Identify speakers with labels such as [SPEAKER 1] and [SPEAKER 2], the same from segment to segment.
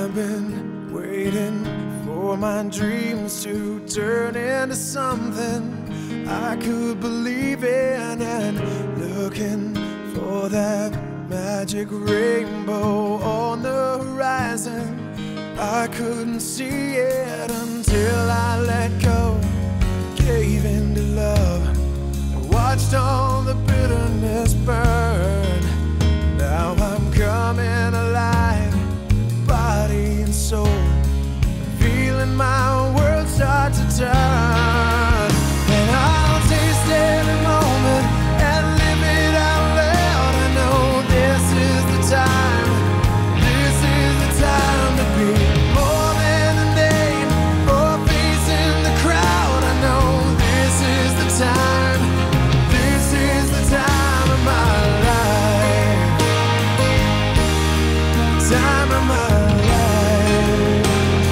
[SPEAKER 1] I've been waiting for my dreams to turn into something I could believe in, and looking for that magic rainbow on the horizon. I couldn't see it until I let go, gave in to love, and watched all the bitterness burn. Now I'm coming alive, body and soul, feeling my world start to turn. And I'll taste every moment and live it out loud. I know this is the time, this is the time to be more than a name or a face in the crowd. I know this is the time, this is the time of my life, time of my life.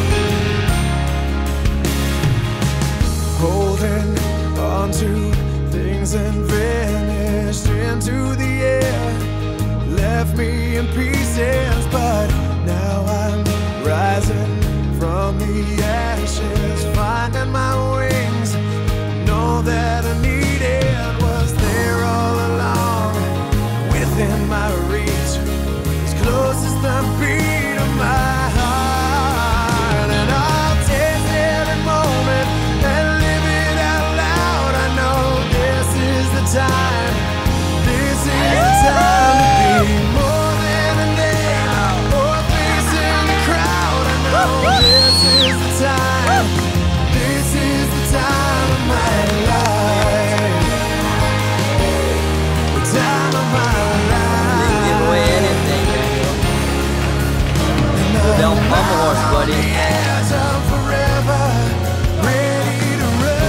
[SPEAKER 1] Holding on to things and vanished into the air, left me in pieces, but now I'm rising from the ashes, finding my wings. Know that I needed was there all along, within my reach, as close as the beat of my heart. And I'll taste every moment and live it out loud. I know this is the time, this is the time to be more than a name or a face in the crowd. I know this is the time, this is the time of my life, the time of my life.
[SPEAKER 2] Give away anything. Don't pummel horse, buddy.
[SPEAKER 1] Years of forever, ready to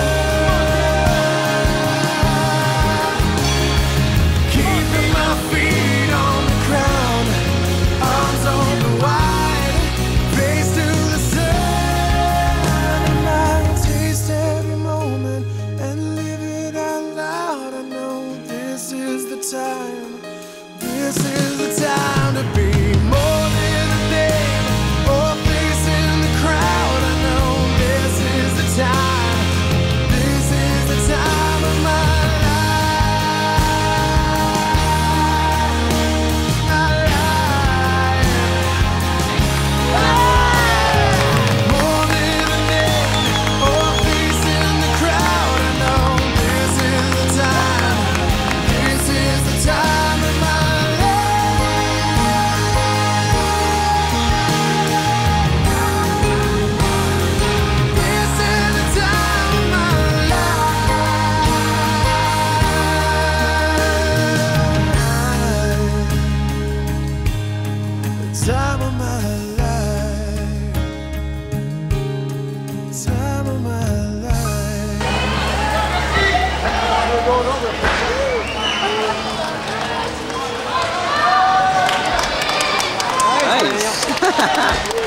[SPEAKER 1] run, keeping my feet on the ground, arms open wide, face to the sun. And I'll taste every moment and live it out loud. I know this is the time, this is the time to be more than a name or a face in the crowd. I know this is the time, this is the time of my life, my life. More than a name or a face in the crowd. I know this is the time, this is the time of my time of my life, time of my life.
[SPEAKER 2] Nice.